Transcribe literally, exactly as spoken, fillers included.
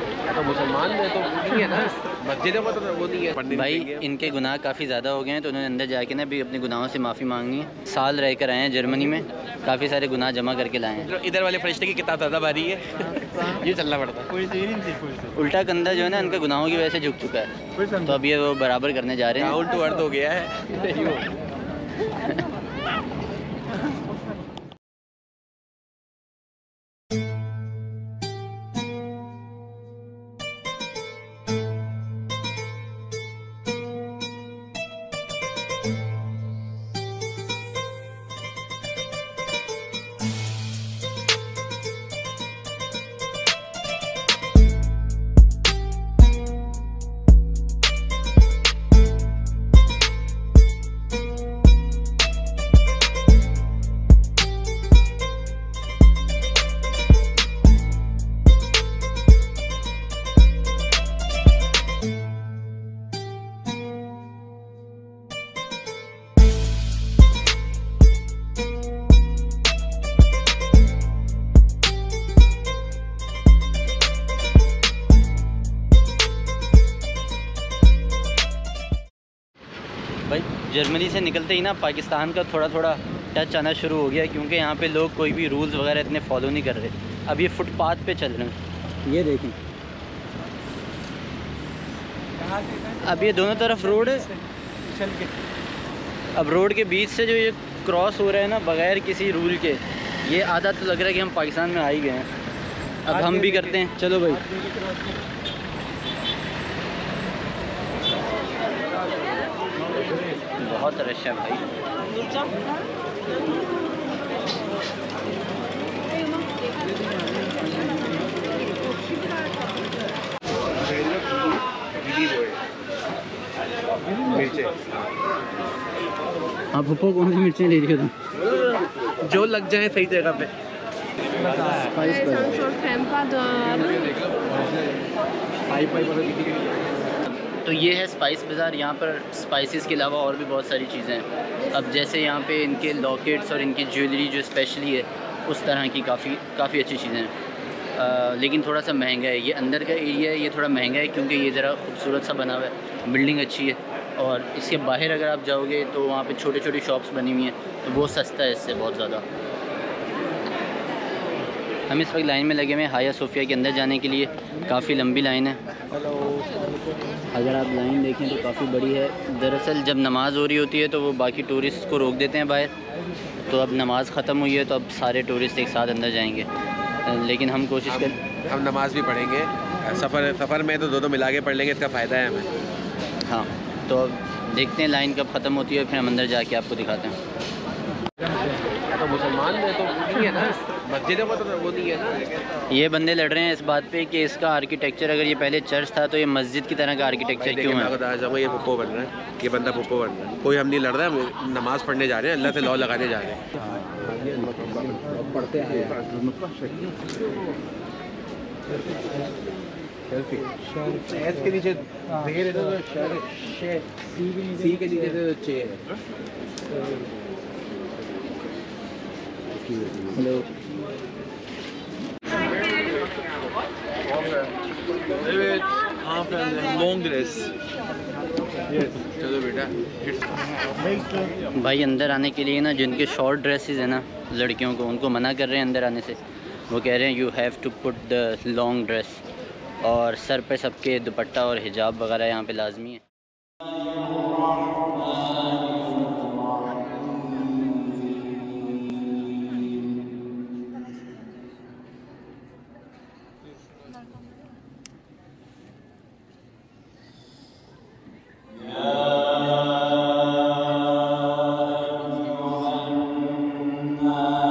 तो मुसलमान में तो नहीं है ना, मस्जिदों में तो वो नहीं है। भाई इनके गुनाह काफ़ी ज़्यादा हो गए हैं, तो उन्होंने अंदर जाके ना भी अपने गुनाहों से माफ़ी मांगनी है। साल रह कर आए हैं जर्मनी में, काफ़ी सारे गुनाह जमा करके लाए हैं। इधर वाले फरिश्ते की किताब ज़्यादा भारी है, ये चलना पड़ता है। उल्टा कंधा जो है ना इनका गुनाहों की वजह से झुक चुका है, तो अब ये वो बराबर करने जा रहे हैं। डाउन टू अर्थ हो गया है। भाई जर्मनी से निकलते ही ना पाकिस्तान का थोड़ा थोड़ा टच आना शुरू हो गया, क्योंकि यहाँ पे लोग कोई भी रूल्स वगैरह इतने फॉलो नहीं कर रहे। अब ये फुटपाथ पे चल रहे हैं, ये देखें। अब ये दोनों तरफ रोड है, अब रोड के बीच से जो ये क्रॉस हो रहा है ना बग़ैर किसी रूल के, ये आधा तो लग रहा है कि हम पाकिस्तान में आ ही गए हैं। अब हम भी करते हैं, चलो भाई। बहुत रश है भाई। आप पप्पो कौन सी मिर्चें ले रही हो तुम? जो लग जाए सही जगह पे। तो ये है स्पाइस बाज़ार। यहाँ पर स्पाइसेस के अलावा और भी बहुत सारी चीज़ें हैं। अब जैसे यहाँ पे इनके लॉकेट्स और इनकी ज्वेलरी जो स्पेशली है, उस तरह की काफ़ी काफ़ी अच्छी चीज़ें हैं, लेकिन थोड़ा सा महंगा है। ये अंदर का एरिया है, ये थोड़ा महंगा है क्योंकि ये ज़रा खूबसूरत सा बना हुआ है, बिल्डिंग अच्छी है। और इसके बाहर अगर आप जाओगे तो वहाँ पे छोटे छोटी शॉप्स बनी हुई हैं, तो वो सस्ता है इससे बहुत ज़्यादा। हम इस वक्त लाइन में लगे हुए हैं हाया सोफिया के अंदर जाने के लिए। काफ़ी लंबी लाइन है। अगर आप लाइन देखें तो काफ़ी बड़ी है। दरअसल जब नमाज़ हो रही होती है तो वो बाकी टूरिस्ट को रोक देते हैं बाहर, तो अब नमाज़ ख़त्म हुई है तो अब सारे टूरिस्ट एक साथ अंदर जाएंगे, लेकिन हम कोशिश कर हम नमाज भी पढ़ेंगे। सफ़र सफ़र में तो दो दो मिला के पढ़ लेंगे, इसका फ़ायदा है हमें। हाँ, तो अब देखते हैं लाइन कब ख़त्म होती है, फिर हम अंदर जाके आपको दिखाते हैं। तो मुसलमान में तो नहीं है ना, मस्जिदों में तो वो नहीं है ना। ये बंदे लड़ रहे हैं इस बात पे कि इसका आर्किटेक्चर, अगर ये पहले चर्च था तो ये मस्जिद की तरह का आर्किटेक्चर क्यों है? मैं ये पुप्पो बन रहा है, ये बंदा पुप्पो बन रहा है। कोई हम नहीं लड़ रहा है, नमाज़ पढ़ने जा रहे हैं, अल्लाह से लॉ लगाने जा रहे हैं। पढ़ते हैं एस के नीचे देर है तो सी के नीचे तो चे है। Hello, long dress. चलो बेटा। भाई अंदर आने के लिए ना जिनके शॉर्ट ड्रेसेस है ना लड़कियों को, उनको मना कर रहे हैं अंदर आने से। वो कह रहे हैं you have to put the long dress, और सर पे सबके दुपट्टा और हिजाब वगैरह यहाँ पे लाजमी है। Allah